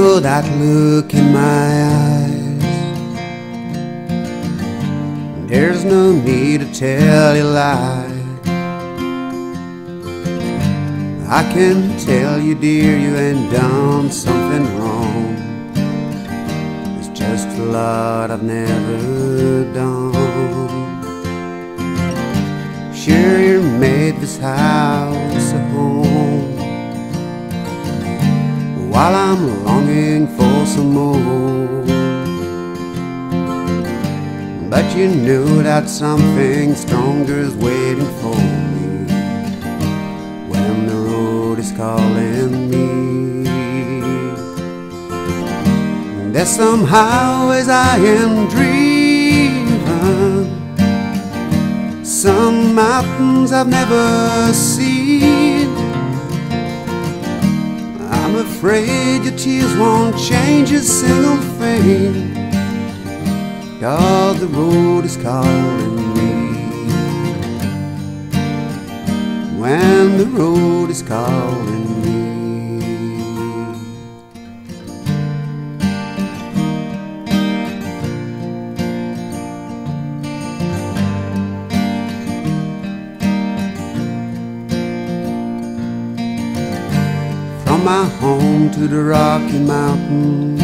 know that look in my eyes. There's no need to tell you lies. I can tell you, dear, you ain't done something wrong. It's just a lot I've never done. Sure, you made this house a home, while I'm longing for some more. But you know that something stronger is waiting for me when the road is calling me. And there's some highways I am driven, some mountains I've never seen. I'm afraid your tears won't change a single thing, 'cause the road is calling me. When the road is calling me. From my home to the Rocky Mountains,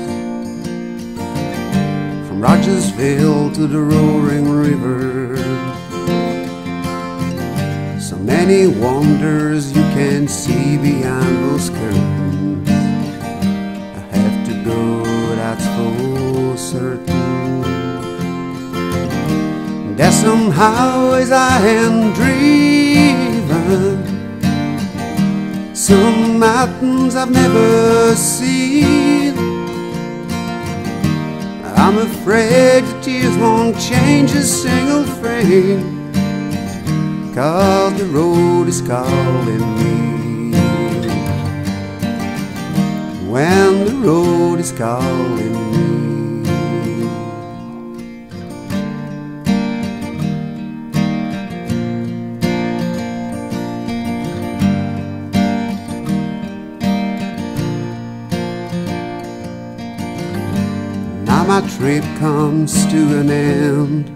from Rogersville to the roaring river, so many wonders you can see behind those curtains. I have to go, that's for certain. There's some highways I am driven, some mountains I've never seen. I'm afraid the tears won't change a single thing, 'cause the road is calling me. When the road is calling me. My trip comes to an end.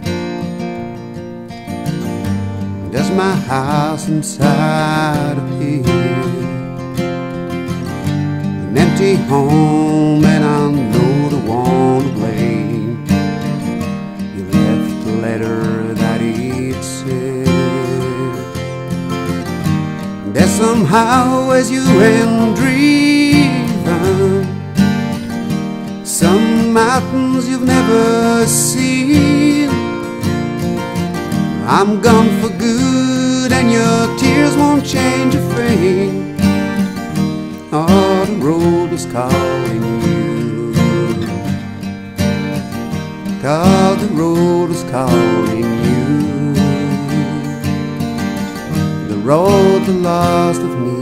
There's my house inside of here, an empty home, and I'm not the one to blame. You left the letter that it said. There's some highways you ain't driven, some mountains you've never seen. I'm gone for good, and your tears won't change a thing. Oh, the road is calling you, 'cause the road is calling you. The road, the lost of me.